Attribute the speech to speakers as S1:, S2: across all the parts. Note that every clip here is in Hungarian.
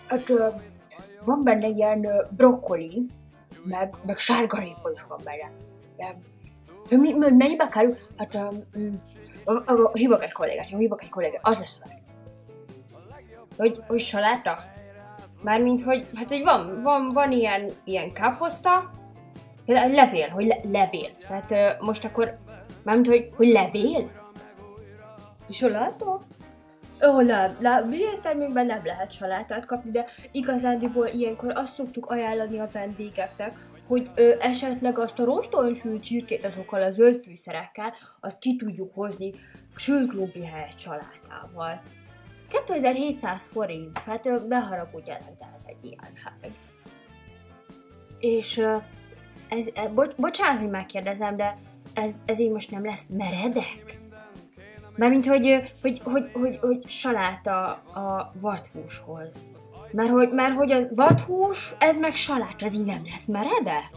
S1: Hát van benne ilyen brokkoli, meg sárgarépa is van benne. Mennyibe kerül? Hát hívok egy kollégát, az lesz a hogy saláta? Mármint, hogy van ilyen káposzta, levél, levél. Tehát most akkor, mármint, hogy levél? Saláta? Milyen termékben nem lehet salátát kapni, de igazándiból ilyenkor azt szoktuk ajánlani a vendégeknek, hogy esetleg azt a roston sült csirkét azokkal a zöld fűszerekkel, azt ki tudjuk hozni sült krumpli helyett salátával. 2700 forint, hát ne haragudjanak, de ez egy ilyen hely. És bocsánat, hogy megkérdezem, de ez így most nem lesz meredek? Mármint, hogy saláta a vadhúshoz. Mert hogy az vadhús, ez meg saláta, ez így nem lesz meredek?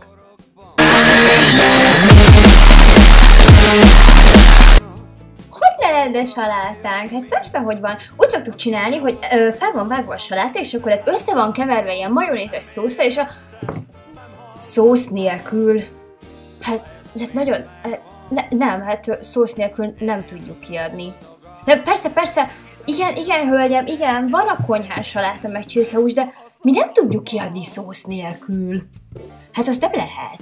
S1: Hogy ne lenne salátánk? Hát persze, hogy van. Úgy szoktuk csinálni, hogy fel van vágva a saláta, és akkor ez össze van keverve ilyen majonézes szószal, és a szósz nélkül. Hát nagyon... Nem, hát szósz nélkül nem tudjuk kiadni. De persze, igen, hölgyem, igen, van a konyhán saláta meg csirkehús, de mi nem tudjuk kiadni szósz nélkül. Hát azt nem lehet.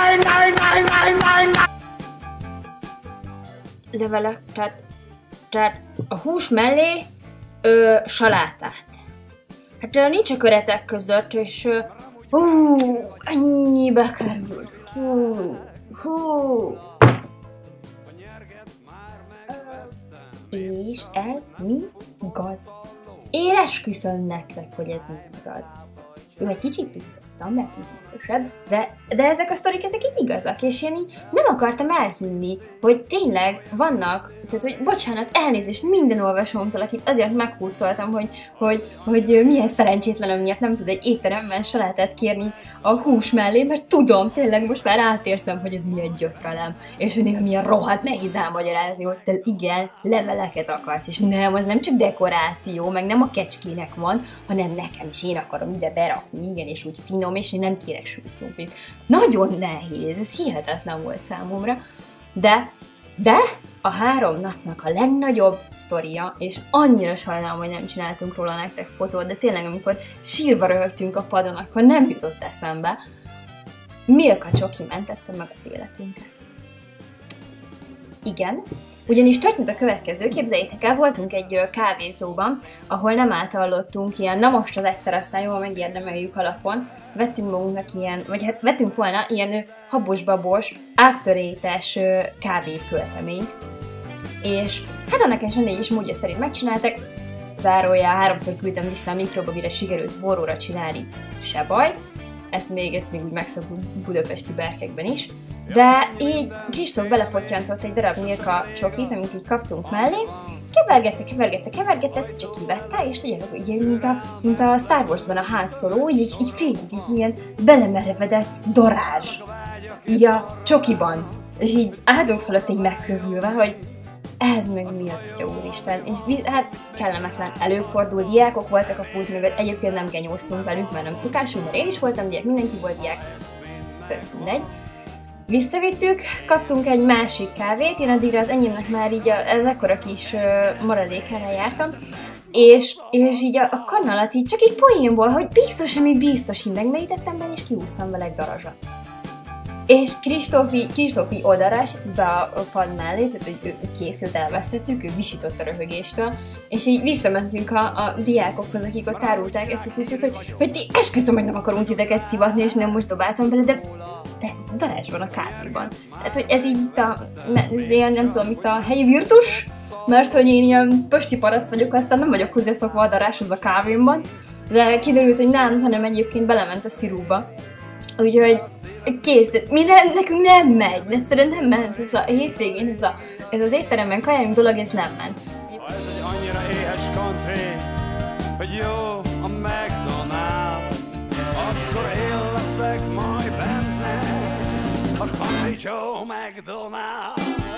S1: Levelek, tehát a hús mellé salátát. Hát nincs a köretek között, és ennyibe kerül. És ez mi igaz? Én esküszöm nektek, hogy ez nem igaz. Ő egy kicsit tudtam, mert biztosebb, de ezek a sztorik, ezek így igazak, és én így nem akartam elhinni, hogy tényleg vannak, tehát hogy bocsánat, elnézést minden olvasómtól, akit azért meghurcoltam, hogy milyen szerencsétlen, miatt nem tud egy étteremben salátát kérni a hús mellé, mert tudom, tényleg most már átérzem, hogy ez milyen gyötrelem, és hogy néha milyen rohadt nehéz elmagyarázni, hogy te igen, leveleket akarsz, és nem, az nem csak dekoráció, meg nem a kecskének van, hanem nekem is, én akarom ide berakni, igen, és úgy finom, és én nem kérek sült krumplit. Nagyon nehéz, ez hihetetlen volt számomra, de a 3 napnak a legnagyobb sztoria, és annyira sajnálom, hogy nem csináltunk róla nektek fotót, de tényleg amikor sírva röhögtünk a padon, akkor nem jutott eszembe. Milka Csoki mentette meg az életünket. Igen, ugyanis történt a következő, képzeljétek el, voltunk egy kávézóban, ahol nem átallottunk ilyen, na most az egyszer aztán jól megérdemeljük alapon, vettünk magunknak ilyen, vagy hát vettünk volna ilyen habos-babos, after-étes kávét-költeményt, és hát annak esetén is módja szerint megcsináltak, zárójel 3-szor küldtem vissza a mikroba, mire sikerült forróra csinálni, se baj, ezt még úgy megszoktuk budapesti berkekben is. De így Kristóf belepottyantott egy darab Milka csokit, amit így kaptunk mellé, kevergette, csak kivette, és tudjátok, így, mint a Star Wars-ban a Han Solo, így félig egy ilyen belemerevedett darázs, így a csokiban. És így álltunk fölött így megkövülve, hogy ez meg mi az, atya úristen, és hát kellemetlen előfordul, diákok voltak a pult mögött, egyébként nem genyóztunk velük, mert nem szokásunk, mert én is voltam diák, mindenki volt diák, mindegy. Visszavittük, kaptunk egy másik kávét, én addigra az enyémnek már így ez ekkora kis maradékára jártam, és így a kanna alatt így csak egy poénból, hogy biztos, így megmerítettem benne, és kihúztam vele egy darazsat. És Kristófi oldalra esett be a pad mellé, tehát hogy ő készült, elvesztettük, ő visított a röhögéstől, és így visszamentünk a diákokhoz, akik ott árulták ezt a cuccot, hogy ti esküszöm, hogy nem akarunk titeket szivatni, és nem most dobáltam bele, de darázs van a kávéban. Tehát, hogy ez így ilyen, nem tudom, itt a helyi virtus, mert hogy én ilyen pösti paraszt vagyok, aztán nem vagyok hozzászokva a daráshoz a kávémban, de kiderült, hogy nem, hanem egyébként belement a szirúba. Úgyhogy kész, nekünk nem megy, egyszerűen nem ment, ez a hétvégén, ez az étteremben kajáljunk dolog, ez nem ment.
S2: Ez egy annyira éhes country, hogy jó a McDonald's, akkor én leszek majd benne, a Country Joe McDonald.